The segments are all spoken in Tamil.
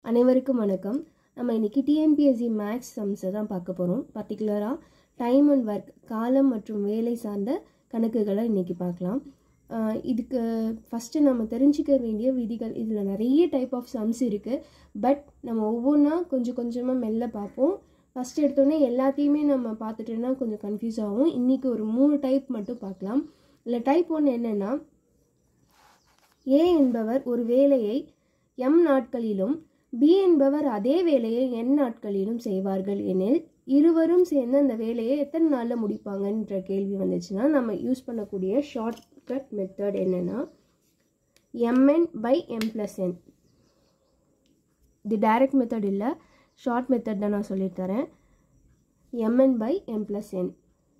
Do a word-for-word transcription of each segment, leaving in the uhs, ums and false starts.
அனைவருக்கும் வணக்கம். நம்ம இன்னைக்கு T N P S C maths சம்ஸை தான் பார்க்க போகிறோம். பர்டிகுலராக டைம் அண்ட் ஒர்க், காலம் மற்றும் வேலை சார்ந்த கணக்குகளை இன்றைக்கி பார்க்கலாம். இதுக்கு ஃபஸ்ட்டு நம்ம தெரிஞ்சிக்க வேண்டிய விதிகள், இதில் நிறைய டைப் ஆஃப் சம்ஸ் இருக்குது. பட் நம்ம ஒவ்வொன்றா கொஞ்சம் கொஞ்சமாக மெல்ல பார்ப்போம். ஃபஸ்ட்டு எடுத்தோடனே எல்லாத்தையுமே நம்ம பார்த்துட்டோன்னா கொஞ்சம் கன்ஃபியூஸ் ஆகும். இன்றைக்கி ஒரு மூணு டைப் மட்டும் பார்க்கலாம். இல்லை டைப் ஒன்று என்னென்னா, ஏ என்பவர் ஒரு வேலையை எம் நாட்களிலும் பி என்பவர் அதே வேலையை என் நாட்களிலும் செய்வார்கள் எனில் இருவரும் சேர்ந்து அந்த வேலையை எத்தனை நாளில் முடிப்பாங்கன்ற கேள்வி வந்துச்சுன்னா நம்ம யூஸ் பண்ணக்கூடிய ஷார்ட்கட் மெத்தட் என்னென்னா MN by M plus N. இது டைரக்ட் மெத்தட் இல்லை, ஷார்ட் மெத்தட் தான் நான் சொல்லித்தரேன். MN by M plus N.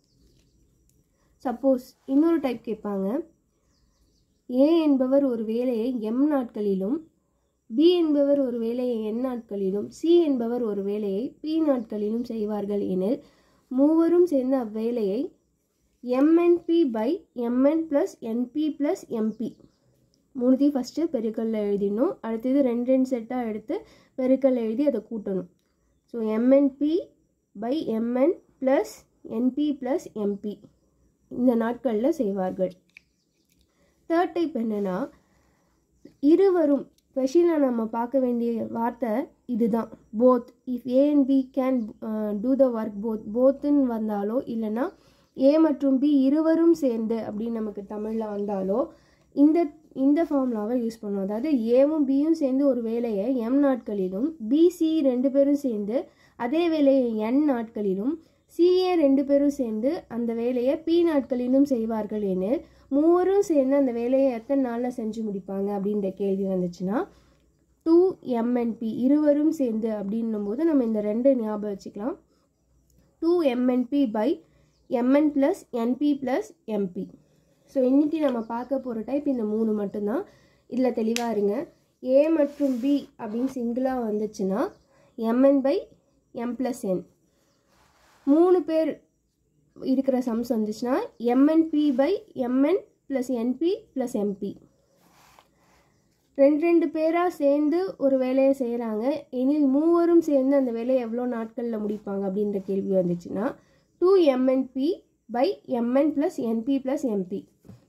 Suppose இன்னொரு டைப் கேட்பாங்க, ஏ என்பவர் ஒரு வேலையை எம் நாட்களிலும் பி என்பவர் ஒரு வேலையை என் நாட்களிலும் சி என்பவர் ஒரு வேலையை பி நாட்களிலும் செய்வார்கள் எனில் மூவரும் சேர்ந்த அவ்வேலையை MNP by MN plus NP plus MP மூணுத்தையும் ஃபஸ்ட்டு பெருக்கல்ல எழுதிடணும். அடுத்தது ரெண்டு ரெண்டு செட்டாக எடுத்து பெருக்கல் எழுதி அதை கூட்டணும். So MNP by MN plus NP plus MP இந்த நாட்களில் செய்வார்கள். தேர்ட் டைப் என்னென்னா, இருவரும், ஸ்பெஷலாக நம்ம பார்க்க வேண்டிய வார்த்தை இதுதான், both. If A and B can do the work both, போத்துன்னு வந்தாலோ இல்லைன்னா ஏ மற்றும் பி இருவரும் சேர்ந்து அப்படின்னு நமக்கு தமிழில் வந்தாலோ இந்த இந்த ஃபார்முலாவை யூஸ் பண்ணுவோம். அதாவது ஏவும் பியும் சேர்ந்து ஒரு வேலையை எம் நாட்களிலும் பிசி ரெண்டு பேரும் சேர்ந்து அதே வேலையை என் நாட்களிலும் சிஏ ரெண்டு பேரும் சேர்ந்து அந்த வேலையை பி நாட்களிலும் செய்வார்கள் எனில் மூவரும் சேர்ந்து அந்த வேலையை எத்தனை நாளில் செஞ்சு முடிப்பாங்க அப்படின்ற கேள்வி வந்துச்சுன்னா டூ எம்என்பி இருவரும் சேர்ந்து அப்படின்னும் போது நம்ம இந்த ரெண்டு ஞாபகம் வச்சுக்கலாம். Two MNP by MN plus NP plus MP. So இன்றைக்கி நம்ம பார்க்க போகிற டைப் இந்த மூணு மட்டும்தான். இதில் தெளிவாக இருங்க. ஏ மற்றும் பி அப்படின்னு சிங்கிளாக வந்துச்சுன்னா MN by M plus N. மூணு பேர் இருக்கிற சம்ஸ் வந்துச்சுன்னா MNP by MN plus NP plus MP. ரெண்டு ரெண்டு பேராக சேர்ந்து ஒரு வேலையை செய்கிறாங்க எனில் மூவரும் சேர்ந்து அந்த வேலையை எவ்வளோ நாட்களில் முடிப்பாங்க அப்படின்ற கேள்வி வந்துச்சுன்னா two MNP by MN plus NP plus MP.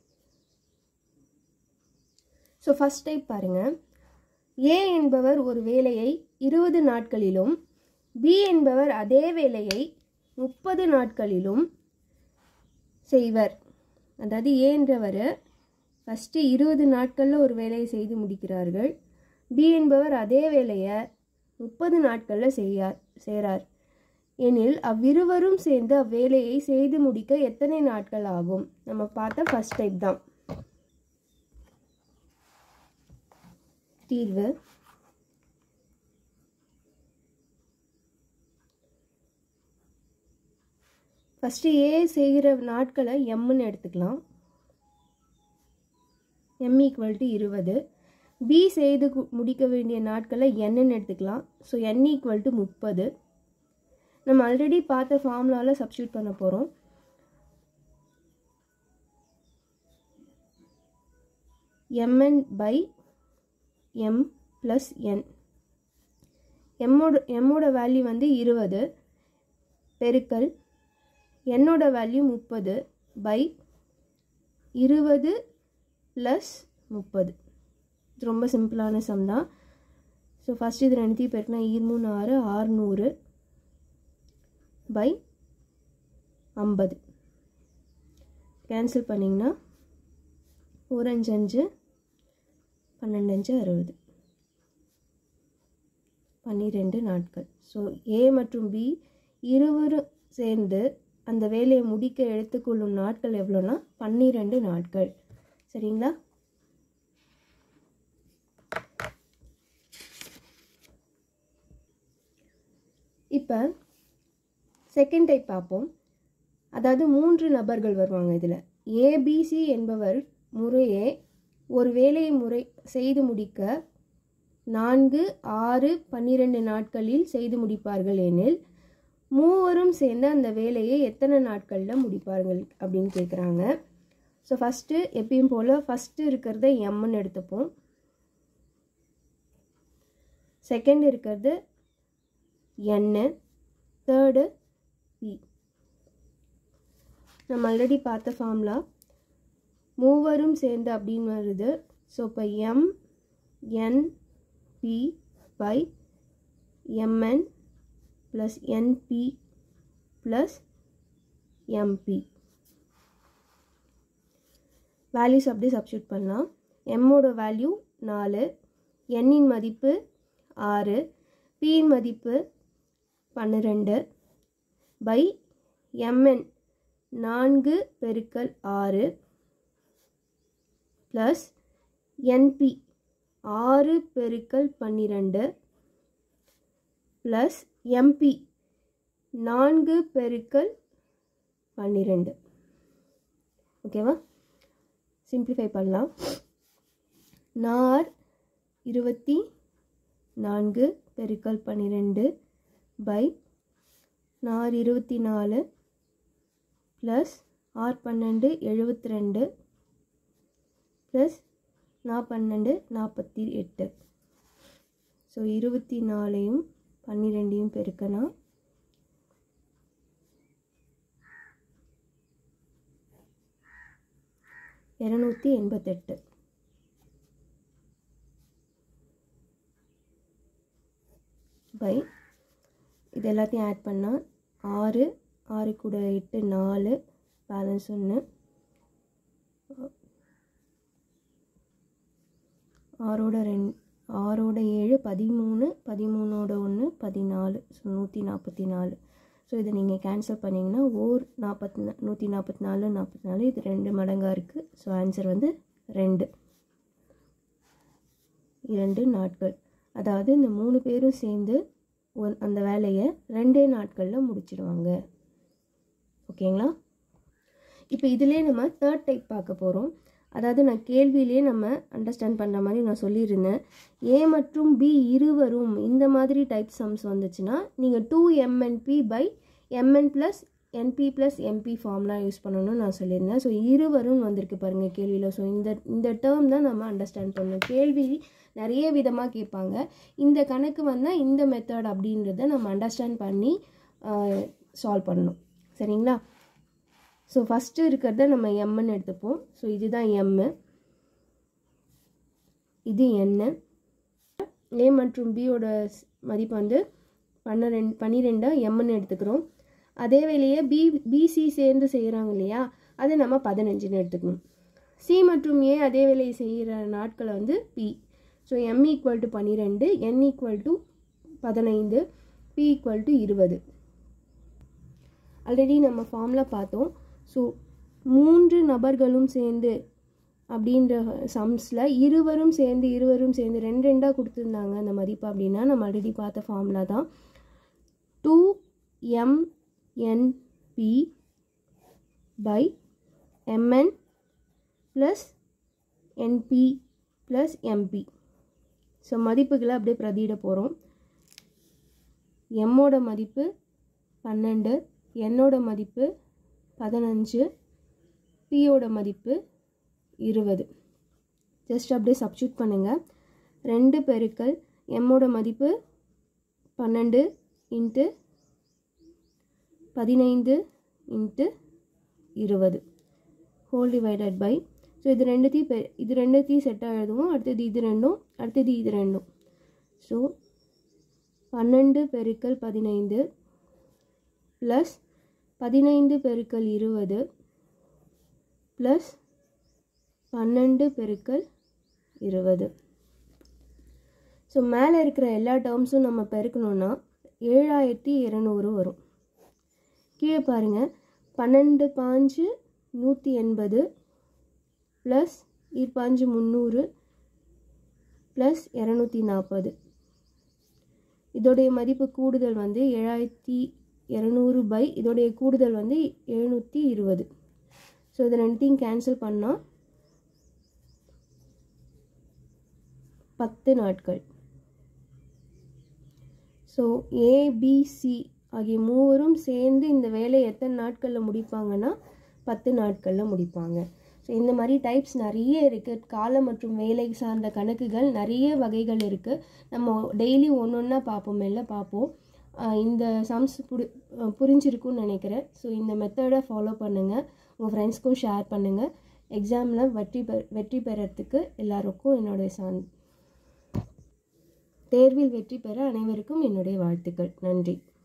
So first type பாருங்கள். ஏ என்பவர் ஒரு வேலையை இருபது நாட்களிலும் பி என்பவர் அதே வேலையை முப்பது நாட்களிலும் செய்வர். அதாவது ஏ என்றவர் ஃபஸ்ட்டு இருபது நாட்களில் ஒரு வேலையை செய்து முடிக்கிறார்கள். பி என்பவர் அதே வேலையை முப்பது நாட்களில் செய்யார் செய்கிறார் எனில் அவ்விருவரும் சேர்ந்து அவ்வேலையை செய்து முடிக்க எத்தனை நாட்கள் ஆகும்? நம்ம பார்த்த ஃபஸ்ட் டைப் தான். தீர்வு ஃபஸ்ட்டு ஏ செய்கிற நாட்களை எம்முன்னு எடுத்துக்கலாம். எம் ஈக்குவல் டு இருபது. பி செய்து முடிக்க வேண்டிய நாட்களை என்னன்னு எடுத்துக்கலாம். ஸோ என் ஈக்குவல் டு முப்பது. நம்ம ஆல்ரெடி பார்த்த ஃபார்முலாவில் சப்ஸ்டியூட் பண்ண போகிறோம். MN by M plus N. எம்மோட எம்மோட வேல்யூ வந்து இருபது பெருக்கல் என்னோட வேல்யூ முப்பது பை இருபது ப்ளஸ் முப்பது. இது ரொம்ப சிம்பிளான சம் தான். ஸோ ஃபஸ்ட் இது ரெண்டுத்தையும் பெருக்கினா இருமூணு ஆறு ஆறுநூறு பை ஐம்பது. கேன்சல் பண்ணிங்கன்னா ஒரு அஞ்சு அஞ்சு பன்னெண்டு அஞ்சு அறுபது, பன்னிரெண்டு நாட்கள். ஸோ ஏ மற்றும் பி இருவரும் சேர்ந்து அந்த வேலையை முடிக்க எடுத்துக்கொள்ளும் நாட்கள் எவ்வளோன்னா பன்னிரெண்டு நாட்கள். சரிங்களா? இப்போ செகண்ட் டைப் பார்ப்போம். அதாவது மூன்று நபர்கள் வருவாங்க இதில். ஏபிசி என்பவர் முறையே ஒரு வேலையை முறை செய்து முடிக்க நான்கு ஆறு பன்னிரெண்டு நாட்களில் செய்து முடிப்பார்கள் எனில் மூவரும் சேர்ந்து அந்த வேலையை எத்தனை நாட்களில் முடிப்பார்கள் அப்படின்னு கேட்குறாங்க. ஸோ ஃபஸ்ட்டு எப்பயும் போல் ஃபஸ்ட்டு இருக்கிறத எம்முன்னு எடுத்துப்போம். செகண்ட் இருக்கிறது n, தேர்டு p. நம்ம ஆல்ரெடி பார்த்த ஃபார்முலா மூவரும் சேர்ந்து அப்படின்னு வருது. ஸோ இப்போ m n p by mn plus np plus mp. Values அப்படியே சப்ஸ்டியூட் பண்ணலாம். mோட வேல்யூ நாலு, n-இன் மதிப்பு ஆறு, p-இன் மதிப்பு பன்னிரெண்டு பை mn நான்கு பெருக்கல் ஆறு ப்ளஸ் np ஆறு பெருக்கல் பன்னிரெண்டு ப்ளஸ் mp நான்கு பெருக்கல் பன்னிரெண்டு. ஓகேவா? சிம்பிளிஃபை பண்ணலாம். நார் இருபத்தி நான்கு பெருக்கல் பன்னிரெண்டு பை நார் இருபத்தி நாலு ப்ளஸ் ஆர் பன்னெண்டு எழுபத்தி ரெண்டு ப்ளஸ் நா பன்னெண்டு நாற்பத்தி எட்டு. ஸோ இருபத்தி நாலையும் பன்னிரெண்டையும் பெருக்கனா இரநூத்தி எண்பத்தெட்டு பை இது எல்லாத்தையும் ஆட் பண்ணால் ஆறு, ஆறு கூட எட்டு நாலு, பேலன்ஸ் ஒன்று, ஆறோட ரெண்டு ஆறோட ஏழு பதிமூணு, பதிமூணோட ஒன்று பதினாலு. ஸோ நூற்றி நாற்பத்தி நாலு. ஸோ இதை நீங்கள் கேன்சல் பண்ணிங்கன்னா ஓர் நாற்பத்தி நா நூற்றி நாற்பத்தி நாலு நாற்பத்தி நாலு இது ரெண்டு மடங்காக இருக்குது. ஸோ ஆன்சர் வந்து ரெண்டு இரண்டு நாட்கள். அதாவது இந்த மூணு பேரும் சேர்ந்து ஒன் அந்த வேலையை ரெண்டே நாட்களில் முடிச்சிடுவாங்க. ஓகேங்களா? இப்போ இதிலே நம்ம தேர்ட் டைப் பார்க்க போகிறோம். அதாவது நான் கேள்வியிலே நம்ம அண்டர்ஸ்டாண்ட் பண்ணுற மாதிரி நான் சொல்லியிருந்தேன். ஏ மற்றும் பி இருவரும் இந்த மாதிரி டைப் சம்ஸ் வந்துச்சுன்னா நீங்கள் two MNP by MN plus NP plus MP ஃபார்ம்லாம் யூஸ் பண்ணணும்னு நான் சொல்லியிருந்தேன். ஸோ இருவரும் வந்திருக்கு பாருங்கள் கேள்வியில். ஸோ இந்த இந்த டேர்ம் தான் நம்ம அண்டர்ஸ்டாண்ட் பண்ணணும். கேள்வி நிறைய விதமாக கேட்பாங்க. இந்த கணக்கு வந்தால் இந்த மெத்தட் அப்படின்றத நம்ம அண்டர்ஸ்டாண்ட் பண்ணி சால்வ் பண்ணணும். சரிங்களா? ஸோ ஃபஸ்ட்டு இருக்கிறத நம்ம எம்ன்னு எடுத்துப்போம். ஸோ இதுதான் எம்மு, இது என்ன. ஏ மற்றும் பியோட மதிப்பு வந்து பன்னிரெண்டு பன்னிரெண்டா எம்ன்னு எடுத்துக்கிறோம். அதே வேலையை பி பிசி சேர்ந்து செய்கிறாங்க இல்லையா, அதை நம்ம பதினஞ்சுன்னு எடுத்துக்கணும். சி மற்றும் ஏ அதே வேலையை செய்கிற நாட்களை வந்து P. So M equal to பன்னிரெண்டு, என் ஈக்குவல் டு பதினைந்து, பி ஈக்குவல் டு இருபது. ஆல்ரெடி நம்ம ஃபார்மில் பார்த்தோம். ஸோ மூன்று நபர்களும் சேர்ந்து அப்படின்ற சம்ஸில் இருவரும் சேர்ந்து இருவரும் சேர்ந்து ரெண்டு ரெண்டாக கொடுத்துருந்தாங்க அந்த மதிப்பு அப்படின்னா நம்ம ஆல்ரெடி பார்த்த ஃபார்முலா தான். Two M NP by MN plus NP plus MP. So மதிப்புகளை அப்படியே பிரதியிட போகிறோம். எம்மோட மதிப்பு பன்னெண்டு, என்னோட மதிப்பு பதினஞ்சு, பியோட மதிப்பு இருபது. ஜஸ்ட் அப்படியே சப்ஸ்டியூட் பண்ணுங்கள். ரெண்டு பெருக்கல் எம்மோட மதிப்பு பன்னெண்டு இன்ட்டு பதினைந்து இன்ட்டு இருபது ஹோல் டிவைடட் பை. ஸோ இது ரெண்டுத்தையும் பெ இது ரெண்டுத்தையும் செட்டாக எழுதுவோம். அடுத்தது இது ரெண்டும், அடுத்தது இது ரெண்டும். ஸோ பன்னெண்டு பெருக்கல் பதினைந்து ப்ளஸ் பதினைந்து பெருக்கல் இருபது ப்ளஸ் பன்னெண்டு பெருக்கல் இருபது. ஸோ மேலே இருக்கிற எல்லா டேர்ம்ஸும் நம்ம பெருக்கணுன்னா ஏழாயிரத்தி இரநூறு வரும். கீழே பாருங்கள், பன்னெண்டு பாஞ்சு நூற்றி எண்பது ப்ளஸ் இருபாஞ்சு முந்நூறு ப்ளஸ் இரநூத்தி நாற்பது. இதோடைய மதிப்பு கூடுதல் வந்து ஏழாயிரத்தி இரநூறு பை இதோடைய கூடுதல் வந்து எழுநூற்றி இருபது. ஸோ இது ரெண்டுத்தையும் கேன்சல் பண்ணால் பத்து நாட்கள். ஸோ ஏபிசி ஆகிய மூவரும் சேர்ந்து இந்த வேலையை எத்தனை நாட்களில் முடிப்பாங்கன்னா பத்து நாட்களில் முடிப்பாங்க. ஸோ ஸோ இந்த மாதிரி டைப்ஸ் நிறைய இருக்குது. காலம் மற்றும் வேலை சார்ந்த கணக்குகள் நிறைய வகைகள் இருக்குது. நம்ம டெய்லி ஒன்று ஒன்றா பார்ப்போம், மெல்ல பார்ப்போம். இந்த சம்ஸ் புரி புரிஞ்சிருக்குன்னு நினைக்கிறேன். ஸோ இந்த மெத்தடை ஃபாலோ பண்ணுங்கள், உங்கள் ஃப்ரெண்ட்ஸ்க்கும் ஷேர் பண்ணுங்கள். எக்ஸாமில் வெற்றி பெ வெற்றி பெறத்துக்கு எல்லாருக்கும் என்னுடைய சான் தேர்வில் வெற்றி பெற அனைவருக்கும் என்னுடைய வாழ்த்துக்கள். நன்றி.